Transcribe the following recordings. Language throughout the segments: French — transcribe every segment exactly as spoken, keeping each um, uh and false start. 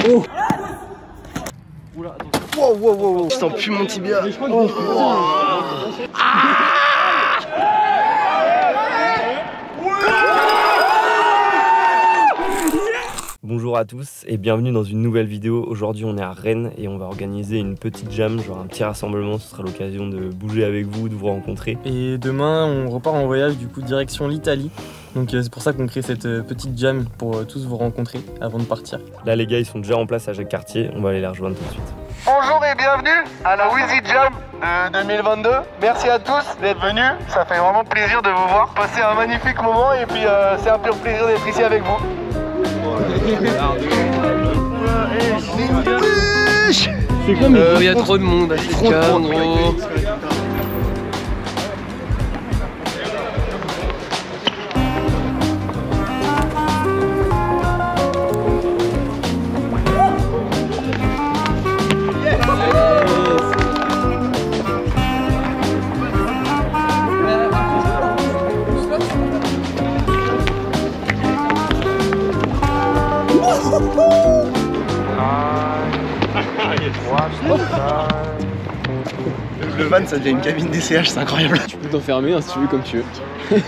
Oh. Oula, attends. Wow, wow, wow, wow. Je sens plus mon tibia. Oh. Ah. Bonjour à tous et bienvenue dans une nouvelle vidéo. Aujourd'hui on est à Rennes et on va organiser une petite jam, genre un petit rassemblement. Ce sera l'occasion de bouger avec vous, de vous rencontrer. Et demain on repart en voyage du coup direction l'Italie. Donc euh, c'est pour ça qu'on crée cette euh, petite jam pour euh, tous vous rencontrer avant de partir. Là les gars ils sont déjà en place à Jacques-Cartier, on va aller les rejoindre tout de suite. Bonjour et bienvenue à la Wheezy Jam de deux mille vingt-deux. Merci à tous d'être venus, ça fait vraiment plaisir de vous voir. Passez un magnifique moment et puis euh, c'est un pur plaisir d'être ici avec vous. C'est quoi mais il euh, y a trop de monde à cette jam, gros. Le van ça devient une cabine D C H, c'est incroyable. Tu peux t'enfermer hein, si tu veux comme tu veux.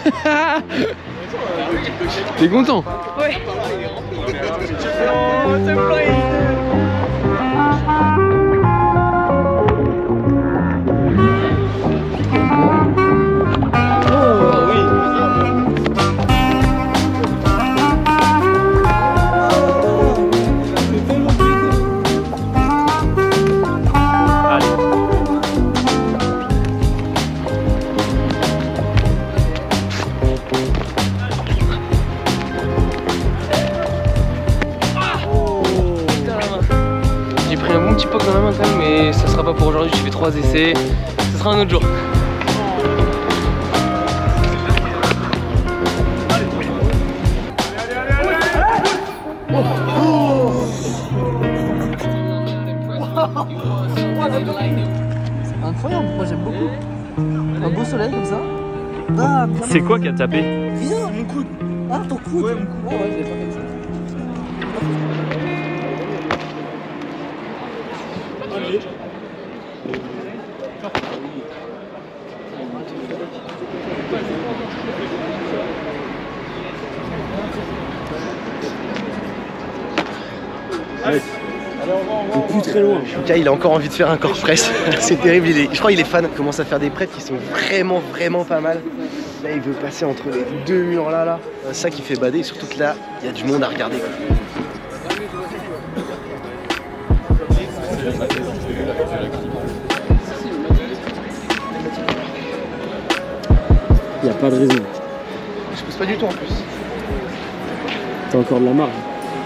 T'es content? Ouais. Dans la main quand même, mais ça sera pas pour aujourd'hui, je fais trois essais, ce sera un autre jour. Incroyable, moi j'aime beaucoup. Un beau soleil comme ça. Bam. C'est quoi qui a tapé? Rien, mon coude. Ah ton coude. Ouais, mon coude. Ah ouais, j'avais pas fait ça. Ouais. Plus très loin. Lucas il a encore envie de faire un corps press. C'est terrible, il est, je crois qu'il est fan. Il commence à faire des prêts qui sont vraiment vraiment pas mal. Là il veut passer entre les deux murs là là. C'est ça qui fait bader, surtout que là il y a du monde à regarder quoi. Il n'y a pas de raison. Je pousse pas du tout en plus. T'as encore de la marge.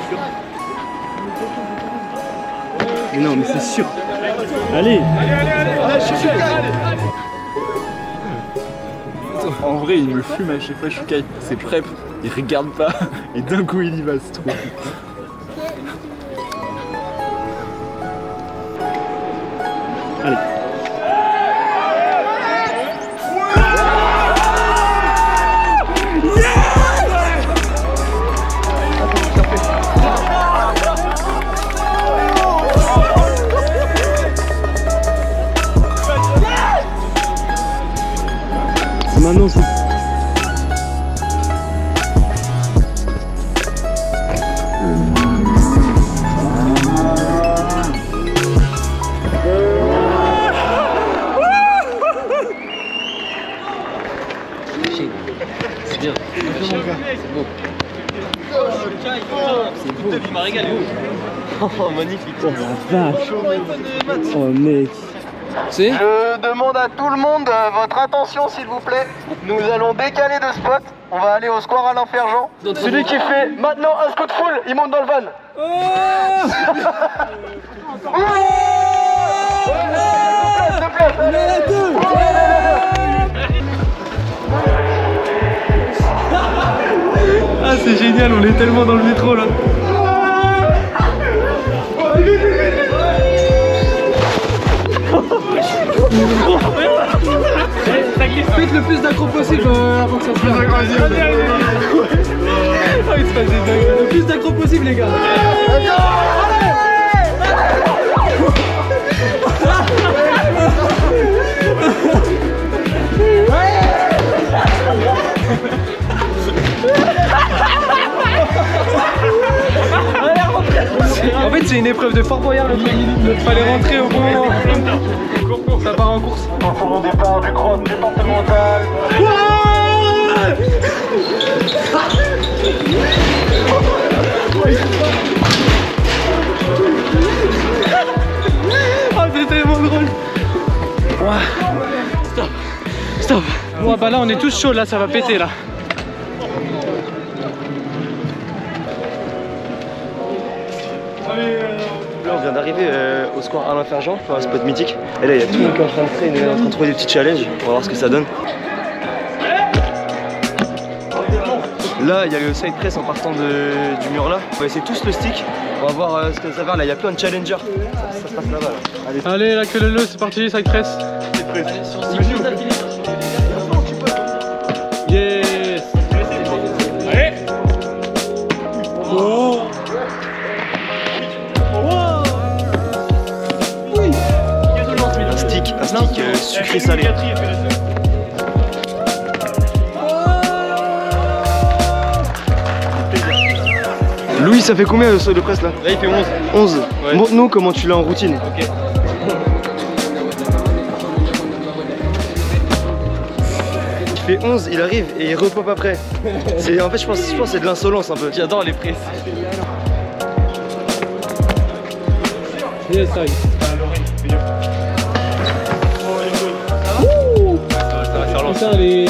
Mais non mais c'est sûr. Allez. En vrai il me fume à chaque fois je suis caille. C'est prep, il regarde pas et d'un coup il y va, c'est trop. Allez. Maintenant c'est... C'est bien. C'est beau. C'est beau. Il m'a régalé. Oh magnifique. Oh la vache. Oh mec. C'est Je demande à tout le monde euh, votre attention s'il vous plaît. Nous allons décaler de spot. On va aller au square Alain Ferjean. Celui qui fait maintenant un scout full, il monte dans le van. Oh S'il te plaît, s'il te plaît. Ah c'est génial, on est tellement dans le métro là. Faites le plus d'accro possible euh, avant que ça se fasse. Le plus d'accro possible les gars. En fait, c'est une épreuve de Fort Boyard le truc. Il fallait rentrer au bon moment. Ça part en course. Au départ du cross départemental. Oh, c'est tellement drôle. Wow. Stop. Stop. Bon, bah là, on est tous chauds, là, ça va péter là. Là on vient d'arriver euh, au square Alain Ferjean, enfin un spot mythique. Et là il y a tout le monde qui est en train de traîner, en train de trouver des petits challenges. On va voir ce que ça donne. Là il y a le side press en partant de, du mur là. On va essayer tous le stick. On va voir euh, ce que ça va faire. Là il y a plein de challengers. Ça, ça se passe là-bas. Là. Allez. Allez, là que le le, c'est parti, side press. Yes. Allez. Oh. Un stick, un stick euh, sucré salé. Louis, ça fait combien le saut de presse là? Là il fait onze. onze. Ouais. Montre-nous comment tu l'as en routine. Ok. Il fait onze, il arrive et il repop après. C'est en fait je pense, je pense que c'est de l'insolence un peu. J'adore les presses. Yes, side. Ça va faire long. Putain, les...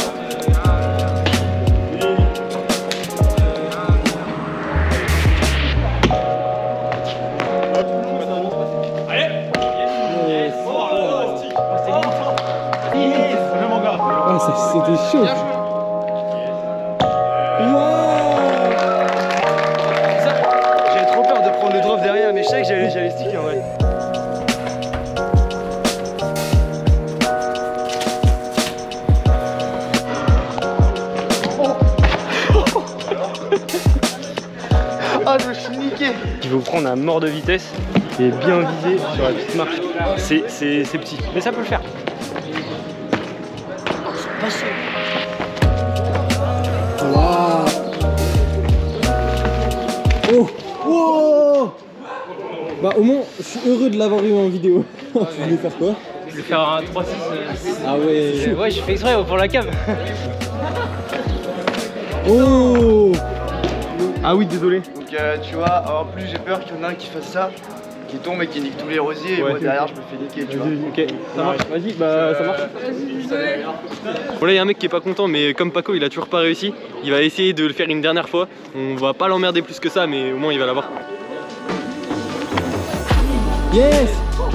Ah, c'était chaud. J'avais trop peur de prendre le drop derrière, mais je savais que j'allais j'allais sticker en vrai. Ah, je me suis niqué. Il faut prendre à mort de vitesse et bien viser sur la petite marche. C'est petit, mais ça peut le faire. Waouh. Oh. Oh. Bah au moins, je suis heureux de l'avoir eu en vidéo. Tu voulais faire quoi? Je vais faire un trois six. Ah ouais. Ouais, j'ai fait exprès pour la cave. Oh. Ah oui, désolé. Donc euh, tu vois, en plus j'ai peur qu'il y en a un qui fasse ça, qui tombe et qui nique tous les rosiers, et Ouais. moi derrière je me fais niquer, tu vois. Ok, ça marche. Vas-y, bah ça marche. Bon là il y a un mec qui est pas content, mais comme Paco il a toujours pas réussi, il va essayer de le faire une dernière fois. On va pas l'emmerder plus que ça, mais au moins il va l'avoir. Yes.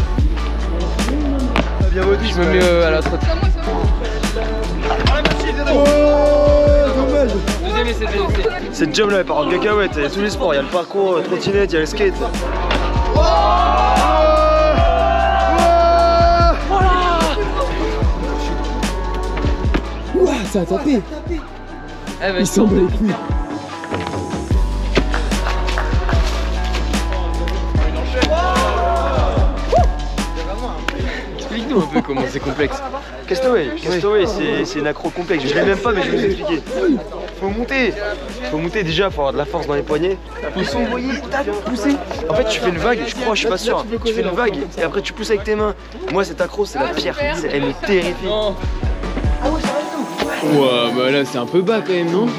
Bien modu, Je me mets euh, à la trotte. Oh, dommage. Deuxième essai, deuxième essai. Cette job là elle part en cacahuète, il y a tous les sports, il y a le parcours, la trottinette, il y a le skate. Ouah, ça a tapé. Eh ben, Il semble les couilles. explique-nous un peu comment c'est complexe. Castaway, Castaway c'est une accro complexe, je l'ai même pas mais je vais vous expliquer. Faut monter, faut monter déjà, faut avoir de la force dans les poignets. Faut s'envoyer, tac, pousser. En fait tu fais une vague, je crois, je suis pas sûr. Tu fais une vague et après tu pousses avec tes mains. Moi cette accro c'est la pire, elle me terrifie. Ouah, bah là c'est un peu bas quand même, non?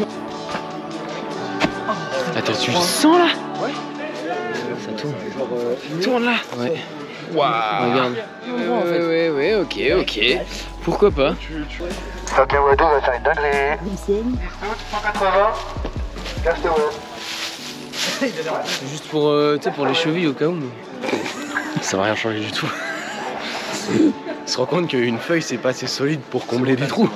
Attends, tu le sens là? Ouais. Ça tourne. Il tourne là. Ouais. Waouh. Regarde. Ouais, ouais, ouais, ouais, ok, ok. Pourquoi pas? Fabien Wado va faire une dinguerie. cent quatre-vingts. Castaway. Juste pour, euh, tu sais, pour les chevilles au cas où. Mais... ça va rien changer du tout. On se rend compte qu'une feuille c'est pas assez solide pour combler des trous.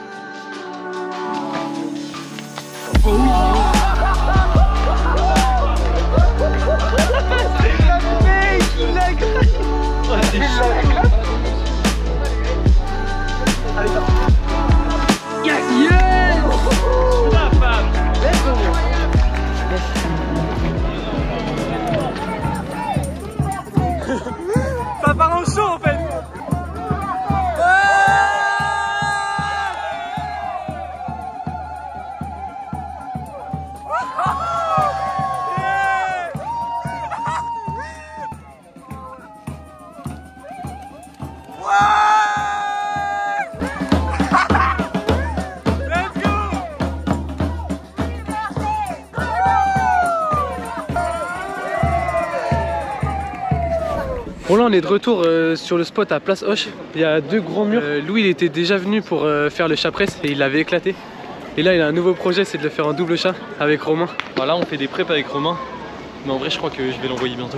Ça part en chaud en fait. Bon là on est de retour euh, sur le spot à Place Hoche. Il y a deux grands murs. Euh, Louis il était déjà venu pour euh, faire le chat presse et il l'avait éclaté. Et là il a un nouveau projet, c'est de le faire en double chat avec Romain. Alors là on fait des preps avec Romain. Mais en vrai je crois que je vais l'envoyer bientôt.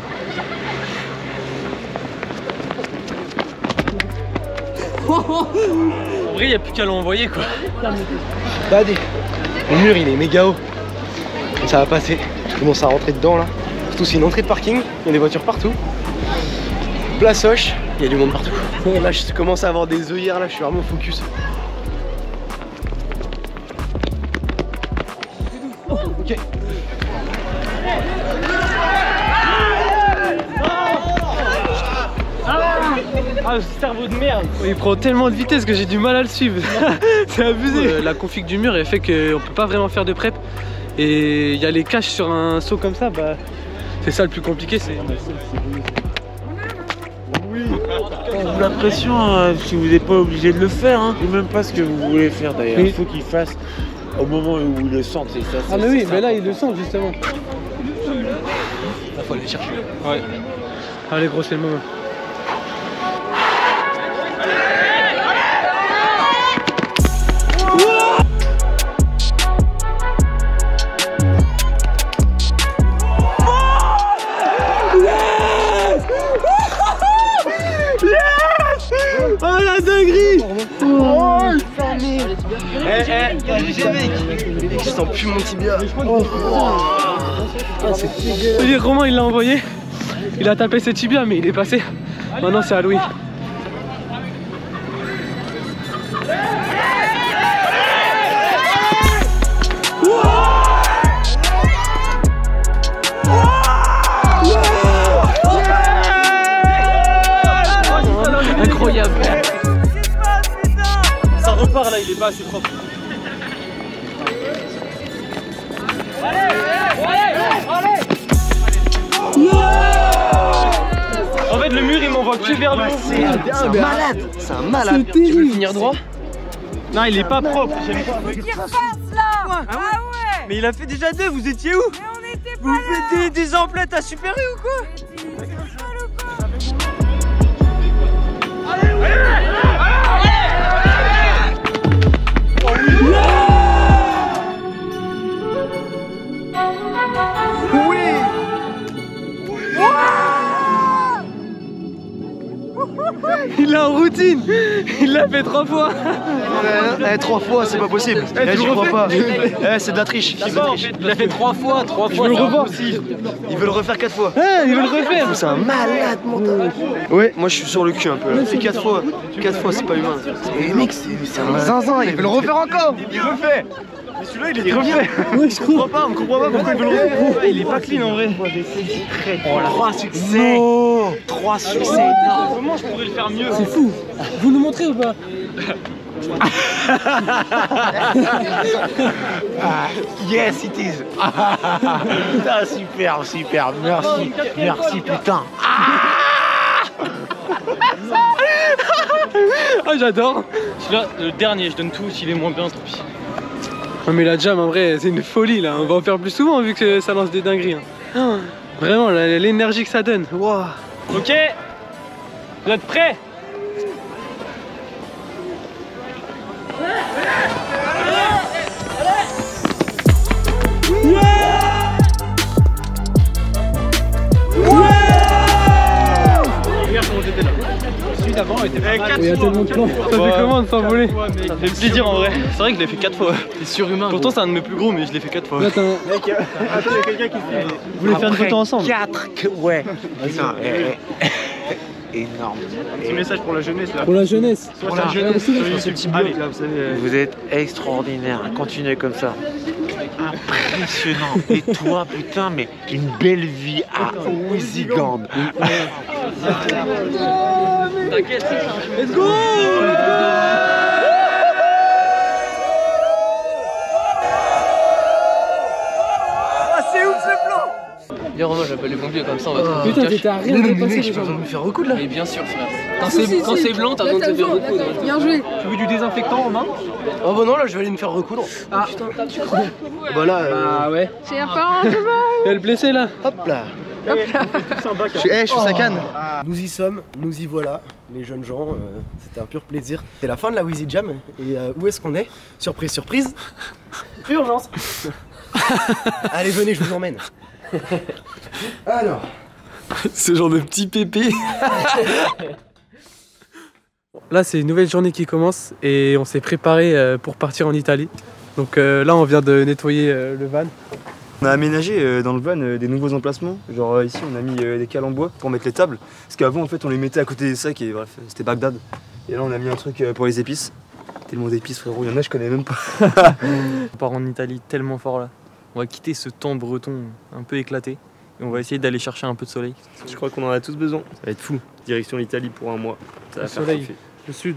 En vrai il n'y a plus qu'à l'envoyer quoi. Bad, le mur il est méga haut. Ça va passer. Je commence à rentrer dedans là. Surtout c'est une entrée de parking, il y a des voitures partout. Place Hoche, il y a du monde partout. Là je commence à avoir des œillères, là je suis vraiment focus. Oh, ok. Ah, ce cerveau de merde. Il prend tellement de vitesse que j'ai du mal à le suivre. C'est abusé. Euh, la config du mur elle fait qu'on peut pas vraiment faire de prep. Et il y a les caches sur un saut comme ça, bah c'est ça le plus compliqué. C'est la pression, euh, si vous n'êtes pas obligé de le faire, hein. Et même pas ce que vous voulez faire d'ailleurs. Il faut qu'il fasse au moment où il le sente, c'est ça. Ah mais oui, mais là il le sent justement. Il faut aller chercher. Ouais. Allez gros, c'est le moment. Oh la dinguerie! Oh famille! Eh eh, mec! Je sens plus mon tibia! Oh. Oh, Romain il l'a envoyé, il a tapé ses tibias mais il est passé. Maintenant c'est à Louis. Incroyable. Ça repart là, il est pas assez propre. En fait le mur il m'envoie que vers le haut. C'est un malade! C'est un malade! Tu veux le finir droit? Non il est pas propre, j'aime pas. Qui repasse là? Ah ouais. Mais il a fait déjà deux, vous étiez où? Mais on était pas Vous là. faites des, des emplettes à Super U ou quoi? Il est en routine. Il l'a fait trois fois. Euh, eh, trois fois, c'est pas possible. Eh, Eh, tu j'y le crois refais pas. Eh, c'est de la triche. C'est de la triche. Il l'a fait trois fois, trois fois. Je veux le revoir. Il veut le refaire quatre fois. Ah, il veut le refaire. C'est un malade mental. Ouais, moi je suis sur le cul un peu. là. C'est quatre fois. Quatre fois, c'est pas humain. Et mec, c'est un zinzin. Il veut le refaire encore. Il le fait. Mais celui-là, il est il refait. Ouais, je comprends pas, on comprend pas pourquoi il veut le refaire. Il est pas clean en vrai. Trois succès! Non. Trois succès énormes! Comment je pourrais le faire mieux? C'est fou. Vous nous montrez ou pas? Ah, yes, it is! Putain, super, super, merci, merci, putain! Ah j'adore. Celui-là, le dernier, je donne tout, s'il est moins bien, tant pis. Non mais la jam en vrai, c'est une folie là, on va en faire plus souvent vu que ça lance des dingueries. Hein. Vraiment, l'énergie que ça donne. Wow. Ok, vous êtes prêts? Regarde comment j'étais là. Celui d'avant était pas mal. Il y a tellement de plans. Ça fait comment de s'envoler? Ça fait plaisir en vrai. C'est vrai que je l'ai fait quatre fois. C'est surhumain. Pourtant c'est un de mes plus gros mais je l'ai fait quatre fois. Là t'as un... Mec, attends, il y a quelqu'un qui filme. Vous voulez faire une photo ensemble? Quatre, ouais. Putain, eh, eh, énorme. Un petit message pour la jeunesse là. Pour la jeunesse. Pour la jeunesse. Ce petit bloc là, vous savez. Vous êtes extraordinaire, continuez comme ça. Impressionnant. Et toi, putain, mais une belle vie à Ouzigand. T'inquiète. Let's go! Viens Romain, j'appelle les pompiers comme ça on va oh. Putain, t'étais à rien de passer. J'ai besoin de me faire recoudre là. Mais bien sûr frère. Quand c'est si, si, si. Blanc, t'as besoin de te faire recoudre. Bien joué. Tu veux du désinfectant Romain? Oh bah non, là je vais aller me faire recoudre. Ah putain, tu crois? Bah là. Euh... Ah ouais. J'ai un peu un peu mal. Elle est blessée là. Hop là. Hop là. Je suis, hey, je suis sa canne. Nous y sommes, nous y voilà, les jeunes gens, euh, c'était un pur plaisir. C'est la fin de la Wheezy Jam, et euh, où est-ce qu'on est? Surprise, surprise. Urgence. Allez, venez, je vous emmène. Alors. Ce genre de petit pépé. Là c'est une nouvelle journée qui commence et on s'est préparé pour partir en Italie. Donc euh, là on vient de nettoyer euh, le van. On a aménagé euh, dans le van euh, des nouveaux emplacements. Genre euh, ici on a mis euh, des cales en bois pour mettre les tables. Parce qu'avant en fait on les mettait à côté des sacs et bref c'était Bagdad. Et là on a mis un truc euh, pour les épices. Tellement d'épices frérot, il y en a je connais même pas. On part en Italie tellement fort là. On va quitter ce temps breton un peu éclaté. Et on va essayer d'aller chercher un peu de soleil. Je crois qu'on en a tous besoin. Ça va être fou. Direction l'Italie pour un mois. Ça va le faire soleil, kiffer. Le sud.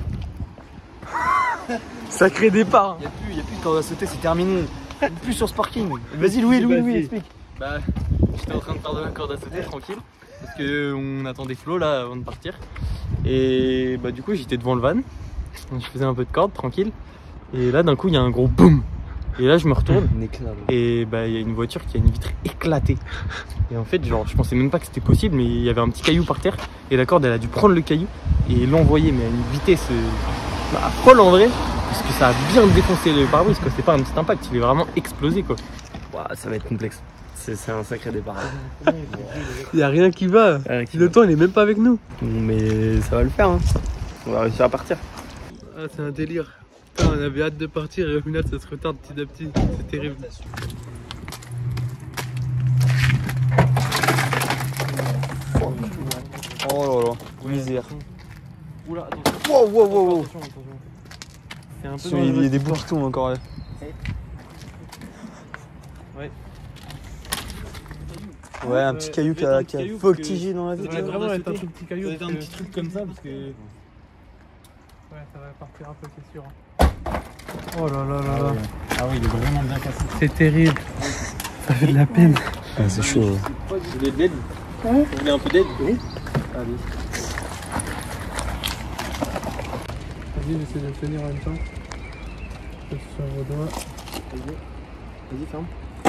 Sacré départ. Y'a plus, y'a plus de corde à sauter, c'est terminé. Plus sur ce parking. Vas-y Louis, Louis, Louis, explique. Bah, j'étais en train de faire de la corde à sauter tranquille. Parce qu'on attendait Flo là avant de partir. Et bah du coup j'étais devant le van. Je faisais un peu de corde tranquille. Et là d'un coup il y a un gros boum. Et là je me retourne et bah il y a une voiture qui a une vitre éclatée. Et en fait genre je pensais même pas que c'était possible, mais il y avait un petit caillou par terre et la corde elle a dû prendre le caillou et l'envoyer mais à une vitesse bah, folle en vrai, parce que ça a bien défoncé le pare-brise quoi. C'est pas un petit impact, il est vraiment explosé quoi. Wow, ça va être complexe. C'est un sacré départ. Il y a rien qui va. Rien qui le va. Temps il est même pas avec nous. Mais ça va le faire hein. On va réussir à partir. Ah c'est un délire. Putain, on avait hâte de partir et au final ça se retarde petit à petit, c'est terrible. Oh là là, misère. Oula, attention. Wow, wow, wow, wow. Attention, attention. C'est un peu Sur, il y a des bouts qui tombent encore là. Ouais. Ouais, un petit caillou qui a, qui a voltigé dans la vie. Ça va vraiment être un tout petit caillou. Ça va être un petit truc comme ça parce que... Ouais, ça va partir un peu, c'est sûr. Oh là là là là. Ah oui, il est vraiment bien cassé. C'est terrible. Ça fait de la peine. Ah, c'est chaud. Vous voulez de l'aide? Vous voulez un peu d'aide? Oui. Allez. Vas-y, j'essaie de le tenir en même temps. Je sur vos doigts. Vas-y, ferme.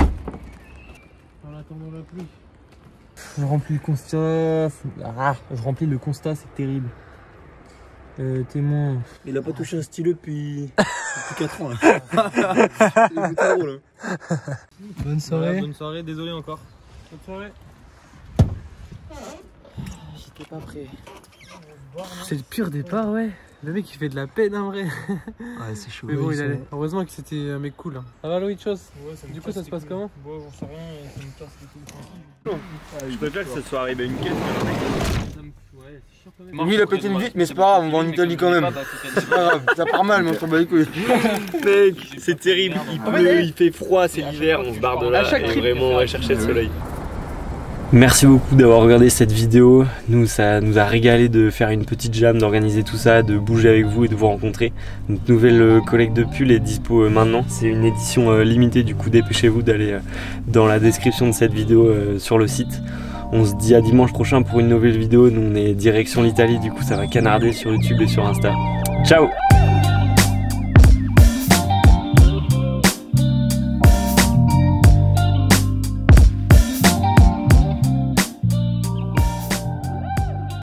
En attendant la pluie. Je remplis le constat. Ah, je remplis le constat, c'est terrible. Euh, témoin. Il a pas touché un stylo depuis, depuis quatre ans là. Il est trop là. Bonne soirée. Voilà, bonne soirée, désolé encore. Bonne soirée. J'étais pas prêt. C'est le pire départ, ouais. Le mec il fait de la peine en vrai. Ouais, c'est chaud. Mais bon, ouais, il allait. Heureusement que c'était un mec cool. Hein. Ça va, Louis, chose ouais, Du coup, ça se passe comment? Bon, j'en sais rien, ça me casse les couilles. Je préfère que ça soit arrivé une caisse. Lui il a pété une vitre, mais c'est pas grave, on va en Italie quand même. C'est pas grave, ça part mal, mais on s'en bat les couilles. Mec, c'est terrible, il pleut, il fait froid, c'est l'hiver, on se barre de là et vraiment on va chercher le soleil. Merci beaucoup d'avoir regardé cette vidéo. Nous, ça nous a régalé de faire une petite jam, d'organiser tout ça, de bouger avec vous et de vous rencontrer. Notre nouvelle collecte de pull est dispo maintenant. C'est une édition limitée, du coup dépêchez-vous d'aller dans la description de cette vidéo sur le site. On se dit à dimanche prochain pour une nouvelle vidéo. Nous on est direction l'Italie, du coup ça va canarder sur YouTube et sur Insta. Ciao!